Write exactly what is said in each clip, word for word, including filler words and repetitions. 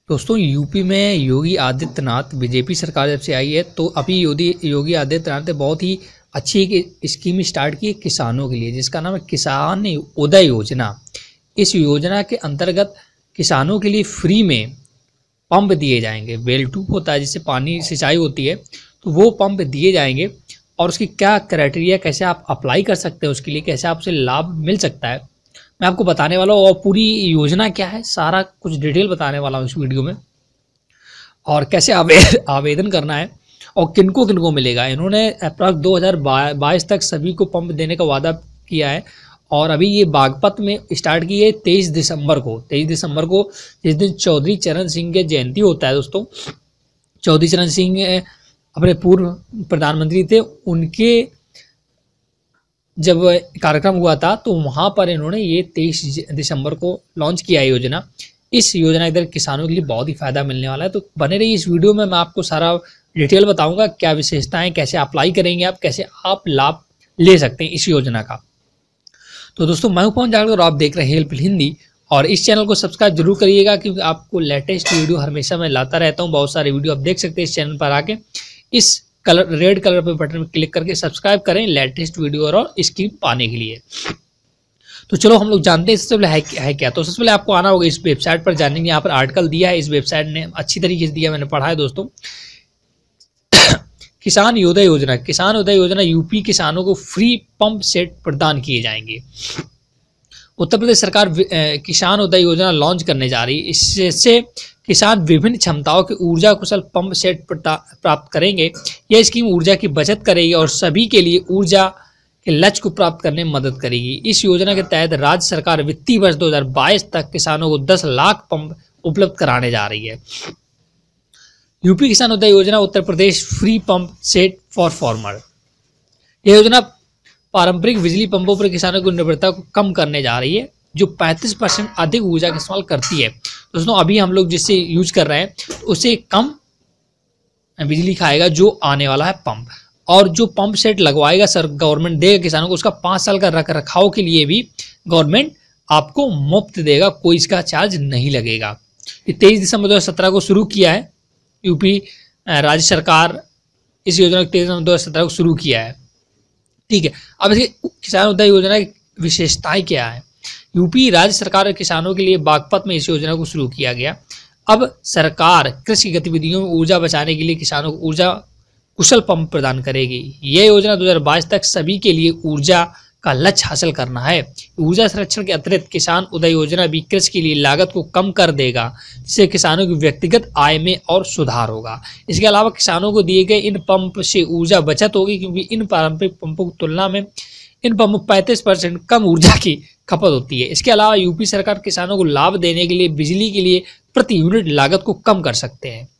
दोस्तों यूपी में योगी आदित्यनाथ बीजेपी सरकार जब से आई है तो अभी योगी योगी आदित्यनाथ ने बहुत ही अच्छी एक स्कीम स्टार्ट की है किसानों के लिए, जिसका नाम है किसान उदय योजना। इस योजना के अंतर्गत किसानों के लिए फ्री में पंप दिए जाएंगे। वेल ट्यूब होता है जिससे पानी सिंचाई होती है, तो वो पंप दिए जाएंगे। और उसकी क्या क्राइटेरिया, कैसे आप अप्लाई कर सकते हैं, उसके लिए कैसे आपसे लाभ मिल सकता है, मैं आपको बताने वाला हूँ। और पूरी योजना क्या है, सारा कुछ डिटेल बताने वाला हूँ इस वीडियो में। और कैसे आवे, आवेदन करना है और किनको किनको मिलेगा। इन्होंने अप्रॉक्स दो हज़ार बाईस तक सभी को पंप देने का वादा किया है। और अभी ये बागपत में स्टार्ट की है तेईस दिसंबर को तेईस दिसंबर को जिस दिन चौधरी चरण सिंह के जयंती होता है। दोस्तों चौधरी चरण सिंह अपने पूर्व प्रधानमंत्री थे, उनके जब कार्यक्रम हुआ था तो वहाँ पर इन्होंने ये तेईस दिसंबर को लॉन्च किया है योजना। इस योजना के तहत किसानों के लिए बहुत ही फायदा मिलने वाला है, तो बने रहिए इस वीडियो में। मैं आपको सारा डिटेल बताऊंगा, क्या विशेषताएं, कैसे अप्लाई करेंगे आप, कैसे आप लाभ ले सकते हैं इस योजना का। तो दोस्तों मैं हूं पवन जागड़ और आप देख रहे हैं हेल्पफुल हिंदी। और इस चैनल को सब्सक्राइब जरूर करिएगा क्योंकि आपको लेटेस्ट वीडियो हमेशा मैं लाता रहता हूं। बहुत सारे वीडियो आप देख सकते हैं इस चैनल पर आके। इस कलर रेड कलर पे बटन पर क्लिक करके सब्सक्राइब करें लेटेस्ट वीडियो और स्कीम पाने के लिए। तो चलो हम लोग जानते हैं सबसे पहले है, है क्या। तो सबसे पहले आपको आना होगा इस वेबसाइट पर, जानेंगे। यहाँ पर आर्टिकल दिया है, इस वेबसाइट ने अच्छी तरीके से दिया, मैंने पढ़ा है दोस्तों। किसान उदय योजना, किसान उदय योजना यूपी किसानों को फ्री पंप सेट प्रदान किए जाएंगे। उत्तर प्रदेश सरकार किसान उदय योजना लॉन्च करने जा रही है। इससे किसान विभिन्न क्षमताओं के ऊर्जा कुशल पंप सेट प्राप्त करेंगे। यह स्कीम ऊर्जा की बचत करेगी और सभी के लिए ऊर्जा के लक्ष्य को प्राप्त करने में मदद करेगी। इस योजना के तहत राज्य सरकार वित्तीय वर्ष दो हज़ार बाईस तक किसानों को दस लाख पंप उपलब्ध कराने जा रही है। यूपी किसान उदय योजना Uttar Pradesh free pump set for farmer. यह योजना पारंपरिक बिजली पंपों पर किसानों की निर्भरता को कम करने जा रही है, जो पैंतीस परसेंट अधिक ऊर्जा का इस्तेमाल करती है। दोस्तों अभी हम लोग जिससे यूज कर रहे हैं उससे कम बिजली खाएगा जो आने वाला है पंप। और जो पंप सेट लगवाएगा सर गवर्नमेंट देगा किसानों को, उसका पाँच साल का रख रखाव के लिए भी गवर्नमेंट आपको मुफ्त देगा, कोई इसका चार्ज नहीं लगेगा। ये तेईस दिसंबर दो हज़ार सत्रह को शुरू किया है यूपी राज्य सरकार। इस योजना को तेईस दिसंबर दो हज़ार सत्रह को शुरू किया है, ठीक है। अब इसकी किसान उदय योजना की विशेषताएं क्या है। यूपी राज्य सरकार और किसानों के लिए बागपत में इस योजना को शुरू किया गया। अब सरकार कृषि गतिविधियों में ऊर्जा बचाने के लिए किसानों को ऊर्जा कुशल पंप प्रदान करेगी। यह योजना दो हज़ार बाईस तक सभी के लिए ऊर्जा का लक्ष्य हासिल करना है। ऊर्जा संरक्षण के अतिरिक्त किसान उदय योजना भी कृषि के लिए लागत को कम कर देगा, जिससे किसानों की व्यक्तिगत आय में और सुधार होगा। इसके अलावा किसानों को दिए गए इन पंप से ऊर्जा बचत होगी, क्योंकि इन पारंपरिक पंपों की तुलना में इन पंपों पैंतीस परसेंट कम ऊर्जा की खपत होती है। इसके अलावा यूपी सरकार किसानों को लाभ देने के लिए बिजली के लिए प्रति यूनिट लागत को कम कर सकते हैं।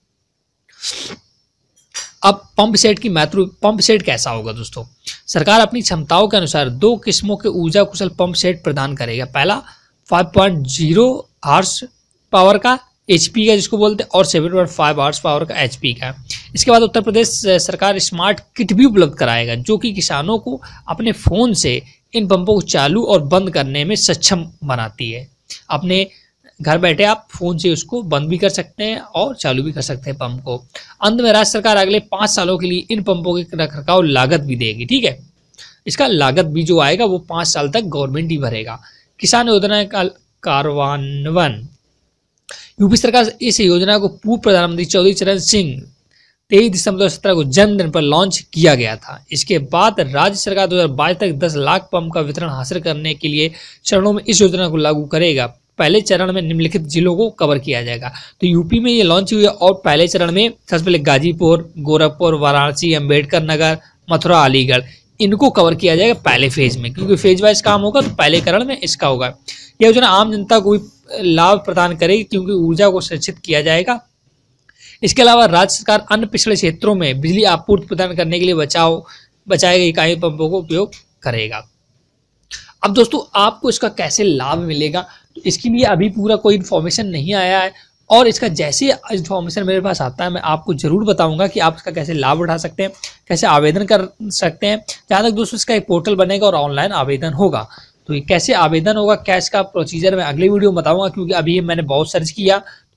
अब पंप सेट की महत्व, पंप सेट कैसा होगा दोस्तों। सरकार अपनी क्षमताओं के अनुसार दो किस्मों के ऊर्जा कुशल पंप सेट प्रदान करेगा। पहला पाँच पॉइंट ज़ीरो हॉर्स पावर का एचपी का जिसको बोलते हैं, और सात पॉइंट पाँच हॉर्स पावर का एचपी का। इसके बाद उत्तर प्रदेश सरकार स्मार्ट किट भी उपलब्ध कराएगा, जो कि किसानों को अपने फोन से इन पंपों को चालू और बंद करने में सक्षम बनाती है। अपने घर बैठे आप फोन से उसको बंद भी कर सकते हैं और चालू भी कर सकते हैं पंप को। अंत में राज्य सरकार अगले पाँच सालों के लिए इन पंपों की रखरखाव लागत भी देगी, ठीक है। इसका लागत भी जो आएगा वो पाँच साल तक गवर्नमेंट ही भरेगा। किसान योजना का कार्यान्वयन, यूपी सरकार इस योजना को पूर्व प्रधानमंत्री चौधरी चरण सिंह तेईस दिसंबर दो हज़ार सत्रह को जन्मदिन पर लॉन्च किया गया था। इसके बाद राज्य सरकार दो हज़ार बाईस तक दस लाख पंप का वितरण हासिल करने के लिए चरणों में इस योजना को लागू करेगा। पहले चरण में निम्नलिखित जिलों को कवर किया जाएगा। तो यूपी में ये लॉन्च हुई है और पहले चरण में सबसे पहले गाजीपुर, गोरखपुर, वाराणसी, अंबेडकर नगर, मथुरा, अलीगढ़, इनको कवर किया जाएगा पहले फेज में, क्योंकि फेज वाइज काम होगा तो पहले चरण में इसका होगा। यह योजना आम जनता को भी लाभ प्रदान करेगी क्योंकि ऊर्जा को संरक्षित किया जाएगा। इसके अलावा राज्य सरकार अन्य पिछड़े क्षेत्रों में बिजली आपूर्ति प्रदान करने के लिए बचाव बचाए गए इकाई पंपों को उपयोग करेगा। अब दोस्तों आपको इसका कैसे लाभ मिलेगा, तो इसके लिए अभी पूरा कोई इन्फॉर्मेशन नहीं आया है, और इसका जैसे इन्फॉर्मेशन मेरे पास आता है मैं आपको जरूर बताऊंगा कि आप इसका कैसे लाभ उठा सकते हैं, कैसे आवेदन कर सकते हैं। जहाँ तक दोस्तों इसका एक पोर्टल बनेगा और ऑनलाइन आवेदन होगा। तो ये कैसे आवेदन होगा, क्या इसका प्रोसीजर मैं अगले वीडियो में बताऊंगा, क्योंकि अभी मैंने बहुत सर्च किया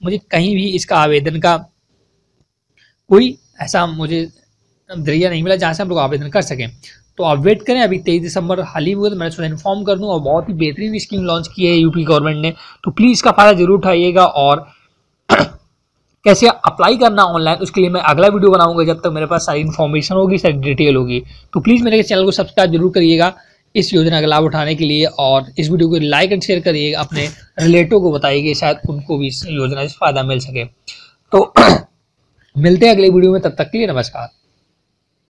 मुझे कहीं भी इसका आवेदन का कोई ऐसा मुझे जरिया नहीं मिला जहाँ से हम लोग आवेदन कर सकें। तो आप वेट करें, अभी तेईस दिसंबर हाल ही हुआ तो मैंने सोचा इन्फॉर्म कर दूं, और बहुत ही बेहतरीन स्कीम लॉन्च की है यूपी गवर्नमेंट ने। तो प्लीज़ इसका फ़ायदा जरूर उठाइएगा, और कैसे अप्लाई करना ऑनलाइन उसके लिए मैं अगला वीडियो बनाऊंगा जब तक मेरे पास सारी इन्फॉर्मेशन होगी, सारी डिटेल होगी। तो प्लीज़ मेरे चैनल को सब्सक्राइब जरूर करिएगा इस योजना का लाभ उठाने के लिए, और इस वीडियो को लाइक एंड शेयर करिएगा, अपने रिलेटिव को बताइए, शायद उनको भी इस योजना से फ़ायदा मिल सके। तो मिलते हैं अगले वीडियो में, तब तक के लिए नमस्कार।